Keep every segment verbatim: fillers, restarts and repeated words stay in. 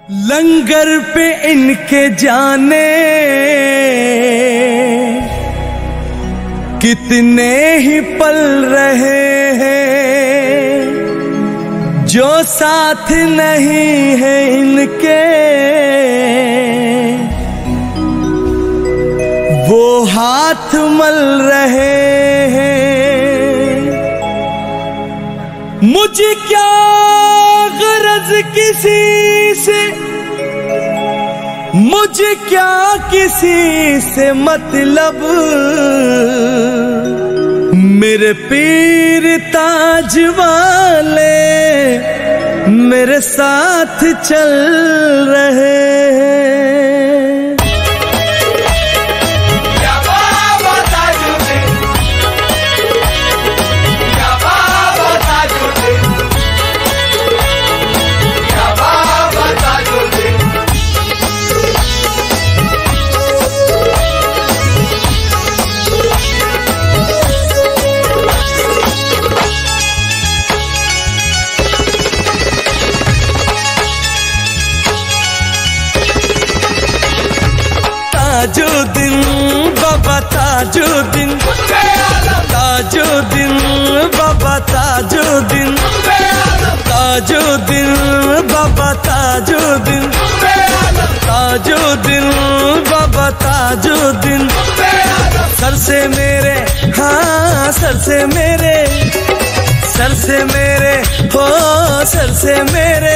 लंगर पे इनके जाने कितने ही पल रहे हैं, जो साथ नहीं है इनके वो हाथ मल रहे हैं। मुझे क्या गरज किसी से, मुझे क्या किसी से मतलब, मेरे पीर ताज वाले मेरे साथ चल रहे हैं। ताजुद्दीन बाबा ताजुद्दीन, ताजुद्दीन बाबा ताजुद्दीन, ताजुद्दीन बाबा ताजुद्दीन, ताजुद्दीन बाबा ताजुद्दीन। सर से मेरे, हाँ सर से मेरे, सर से मेरे, हो सर से मेरे,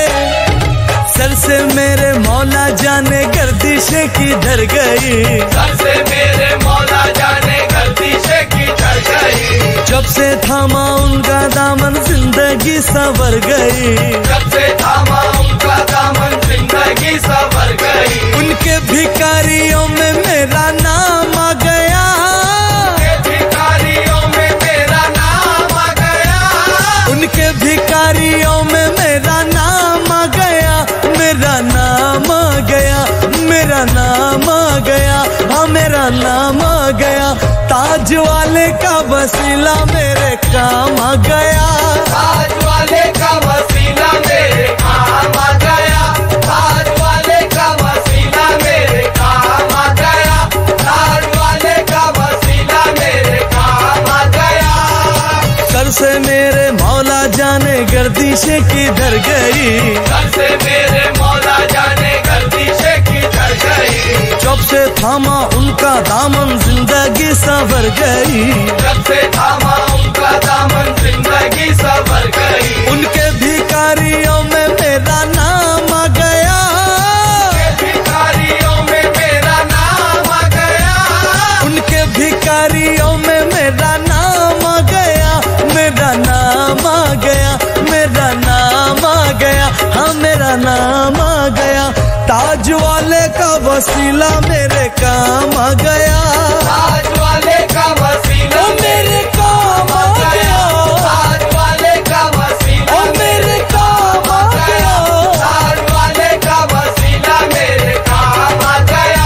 सर से मेरे मौला जाने गर्दिशें किधर गई, सर से मेरे मौला जाने गर्दिशें किधर गई। जब से थामा उनका दामन जिंदगी संवर गई, जब से थामा उनका दामन जिंदगी संवर गई। उनके भिखारियों में मेरा नाम आ गया, उनके भिखारियों में मेरा नाम आ गया, उनके भिखारियों में मेरा नाम आ गया, मेरा नाम आ गया, मेरा नाम आ गया, हाँ मेरा नाम आ गया। ताज वाले का वसीला मेरे काम आ गया, ताज वाले का वसीला मेरे काम आ गया, ताज वाले का वसीला मेरे काम आ गया, ताज वाले का वसीला मेरे काम आ गया। सर से मेरे मौला जाने गर्दिशें किधर गई, सर से मेरे मौला जाने गर्दिशें किधर गई। जब से थामा उनका दामन जिंदगी संवर गई, जब से थामा उनका दामन जिंदगी संवर गई। उनके भिखारियों में मेरा नाम आ गया, उनके भिखारियों में मेरा नाम आ गया, उनके भिखारियों में मेरा नाम आ गया, मेरा नाम आ गया, मेरा नाम आ गया, हाँ मेरा नाम आ गया। ताज वाले का वसीला मेरे काम आ गया, ताज वाले का वसीला मेरे काम आ गया, ताज वाले का वसीला मेरे काम आ गया, ताज वाले का वसीला मेरे काम आ गया।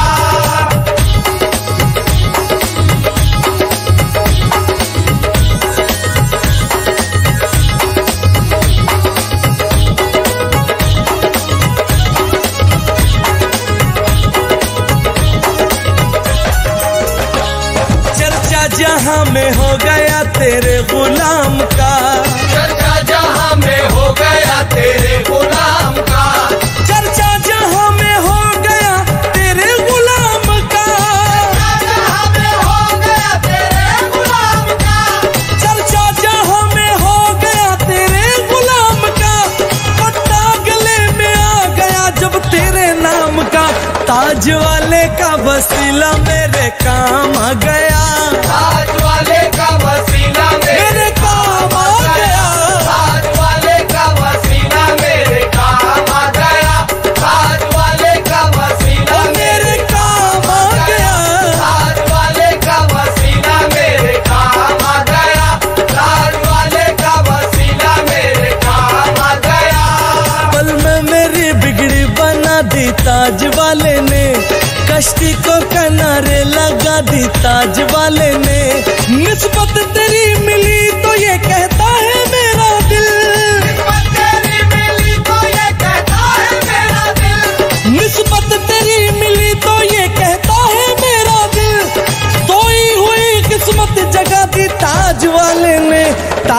जहाँ में हो गया तेरे गुलाम का, चर्चा जहाँ में हो गया तेरे गुलाम का, चर्चा जहाँ में हो गया तेरे गुलाम का, जहाँ में हो गया तेरे गुलाम का, चर्चा जहाँ में हो गया तेरे गुलाम का। पट्टा गले में आ गया जब तेरे नाम का, ताज वाले का वसीला मेरे काम आ गया, ताज वाले का वसीला मेरे काम आ गया, ताज वाले का वसीला मेरे काम आ गया, ताज वाले का वसीला मेरे काम आ गया, ताज वाले का वसीला मेरे काम आ गया, ताज वाले का वसीला मेरे काम आ गया। पल में मेरी बिगड़ी बना दी ताज वाले ने, कश्ती को किनारे लगा दी ताज वाले ने। निस्बत तेरी मिली तो ये कहता है मेरा दिल, निस्बत तेरी मिली तो ये कहता है मेरा दिल,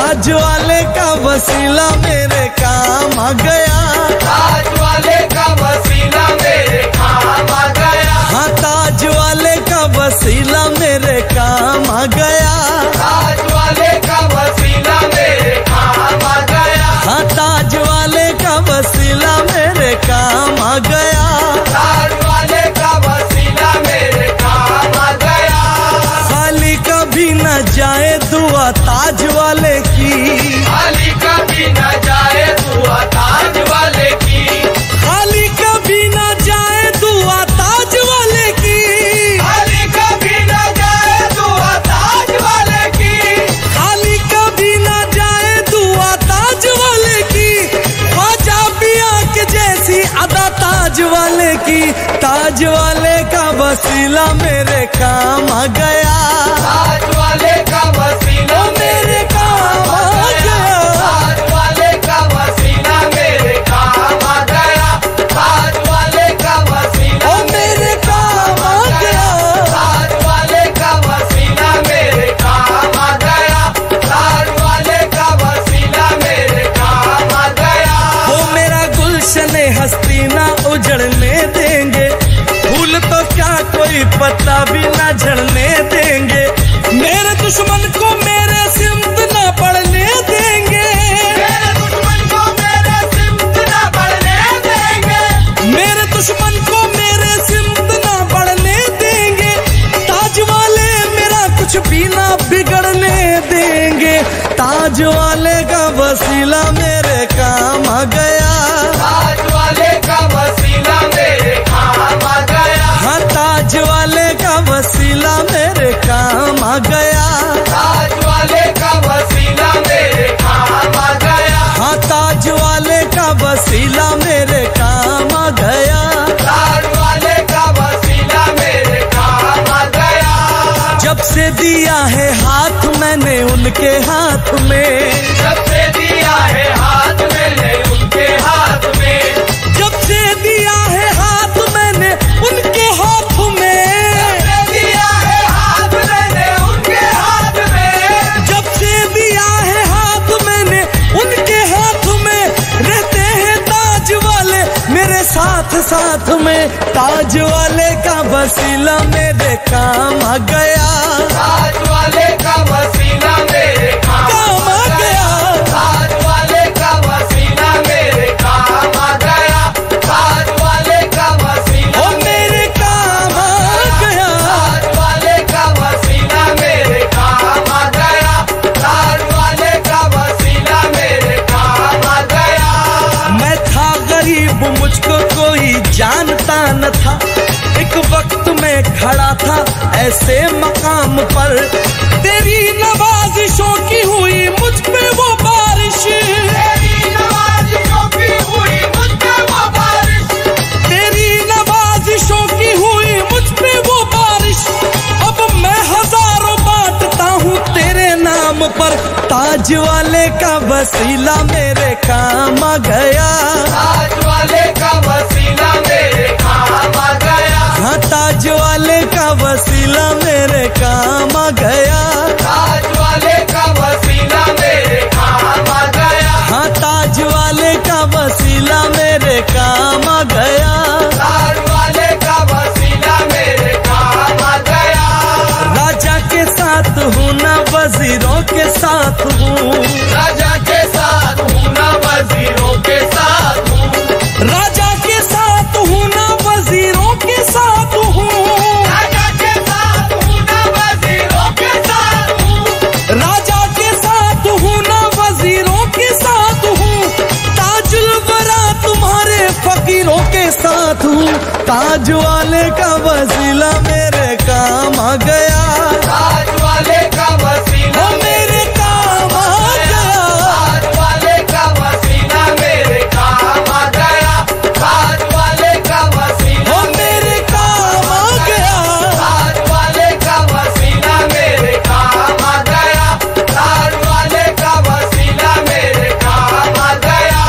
ताज वाले का वसीला मेरे काम आ गया, ताज वाले का वसीला मेरे काम आ गया, हाँ ताज वाले का वसीला मेरे काम आ गया, ताज वाले का वसीला मेरे काम आ गया, हाँ ताज वाले का वसीला मेरे काम आ गया, ताज वाले का वसीला मेरे काम आ गया। खाली कभी न जाए दुआ ताज वाले की, खाली कभी न जाए दुआ ताज वाले की, खाली कभी न जाए दुआ ताज वाले की, खाली कभी न जाए दुआ ताज वाले की, खाली कभी न जाए दुआ ताज वाले की, ख्वाजा पिया के जैसी अदा ताज वाले की, ताज वाले का वसीला मेरे काम आ गया, ताज वाले का वसीला मेरे काम आ गया, ताज वाले का वसीला मेरे काम आ गया, ताज वाले का वसीला मेरे काम आ गया, ताज वाले का वसीला मेरे काम आ गया, ताज वाले का वसीला मेरे काम आ गया। वो मेरा गुलशन हस्ती ना उजड़ने देंगे, फूल तो क्या कोई पत्ता भी ना झड़ने देंगे, मेरे दुश्मन को मेरे सिमत ना पड़ने देंगे, मेरे दुश्मन को मेरे सिमत ना बढ़ने देंगे, मेरे दुश्मन को मेरे सिमत ना बढ़ने देंगे, ताज वाले मेरा कुछ भी ना बिगड़ने देंगे, ताज वाले का वसीला मेरे काम आ गया, ताज वाले का वसीला मेरे काम आ गया, हाँ ताज वाले का वसीला मेरे काम आ गया, ताज वाले का वसीला मेरे काम आ गया, हाँ ताज वाले का वसीला मेरे काम आ गया, ताज वाले का वसीला मेरे काम आ गया। जब से दिया है हाथ मैंने उनके हाथ में, जब से दिया है हाथ मैंने उनके हाथ में, जब से दिया है हाथ मैंने उनके हाथ में, जब से दिया है हाथ मैंने उनके हाथ में, जब से दिया है हाथ मैंने उनके हाथ में, रहते हैं ताज वाले मेरे साथ साथ में, ताज वाले का वसीला मेरे काम आ गया, ताज वाले का वसीला मेरे काम आ गया, ताज वाले का वसीला मेरे काम आ गया, ताज वाले का वसीला ओ मेरे काम आ गया, ताज वाले का वसीला मेरे काम आ गया, ताज वाले का वसीला मेरे काम आ गया। मैं था गरीब मुझको कोई जानता न था, एक वक्त में खड़ा था ऐसे मकाम पर, तेरी नवाजिशों की हुई मुझ पे वो बारिश, तेरी नवाजिशों की हुई मुझ पे वो बारिश, तेरी नवाजिशों की हुई मुझ पे वो बारिश, अब मैं हजारों बांटता हूँ तेरे नाम पर, ताज वाले का वसीला मेरे काम आ गया, ताज वाले का वसीला मेरे काम आ गया, हाँ ताज वाले का वसीला मेरे काम आ गया, ताज वाले का वसीला मेरे काम आ गया, हाँ ताज वाले का वसीला मेरे काम आ गया, ताज वाले का वसीला मेरे काम आ गया। राजा के साथ हूँ ना वजीरों के साथ हूँ, राजा के साथ हूँ ना वजीरों के साथ हूँ, राजा के साथ हूँ ना वजीरों के साथ हूँ, राजा के साथ हूँ ना वजीरों के साथ हूँ, राजा के साथ हूँ ना वजीरों के साथ हूँ, ताजुल वरा तुम्हारे फकीरों के साथ हूँ, ताज वाले का वसीला मेरे काम आ गया, ताज वाले का वसीला ओ मेरे काम आ गया, ताज वाले का वसीला मेरे काम आ गया, ताज वाले का वसीला ओ मेरे काम आ गया, ताज वाले का वसीला मेरे काम आ गया, ताज वाले का वसीला मेरे काम आ गया।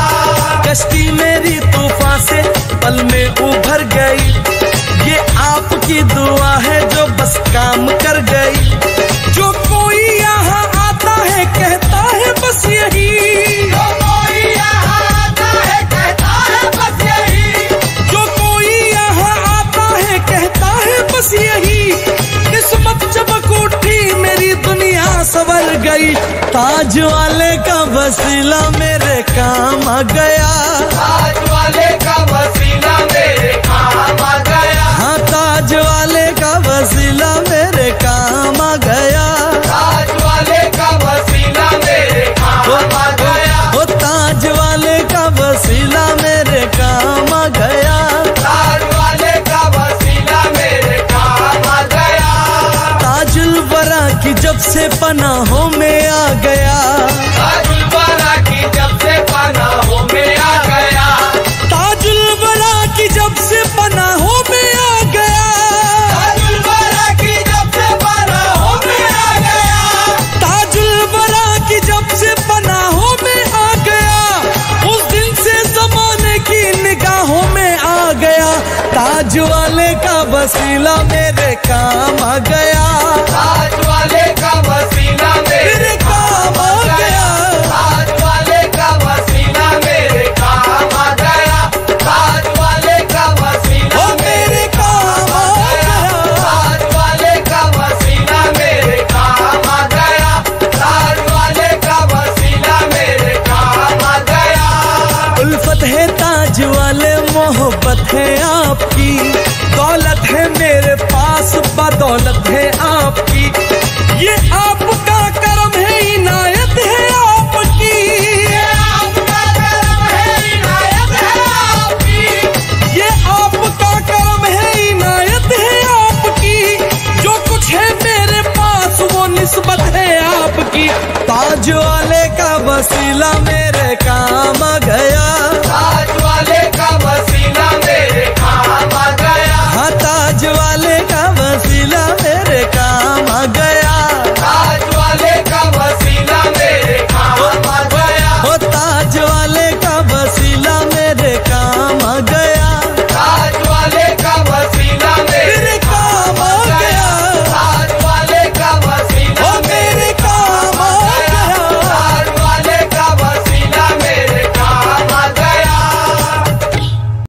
कश्ती मेरी तूफान से पल में उभर गई, ये आपकी दुआ है जो बस काम कर गई, जो कोई यहाँ आता है कहता है बस भाई ताज वाले का वसीला मेरे काम आ गया, ताज वाले का वसीला मेरे काम आ गया, हाँ ताज वाले का वसीला मेरे काम आ गया, ताज वाले का वसीला मेरे काम आ गया, ओ ताज वाले का वसीला मेरे काम आ गया, ताज वाले का वसीला मेरे काम आ गया, ताजुल वरा की जब से पनाहों में आ गया, ताजुल वरा की जब से पनाहों में आ गया, ताजुल वरा की जब से पनाहों में आ गया, ताजुल वरा की जब से पनाहों में आ गया, ताजुल वरा की जब से पनाहों में आ गया, उस दिन से जमाने की निगाहों में आ गया, ताज वाले का वसीला मेरे काम आ गया, ताज वाले का वसीला मेरे काम आ गया, ताज वाले का वसीला मेरे काम आ गया, ताज वाले का वसीला ओ मेरे काम आ गया, ताज वाले का वसीला मेरे काम आ गया, ताज वाले का वसीला मेरे काम आ गया। उल्फत है ताज वाले मोहब्बत है आपकी, दौलत है मेरे पास बदौलत है आपकी, ये आपका करम है इनायत है आपकी, ये आपका करम है इनायत है आपकी, ये आपका करम है इनायत है आपकी, जो कुछ है मेरे पास वो निस्बत है आपकी, ताज वाले का वसीला मेरे काम आ गया,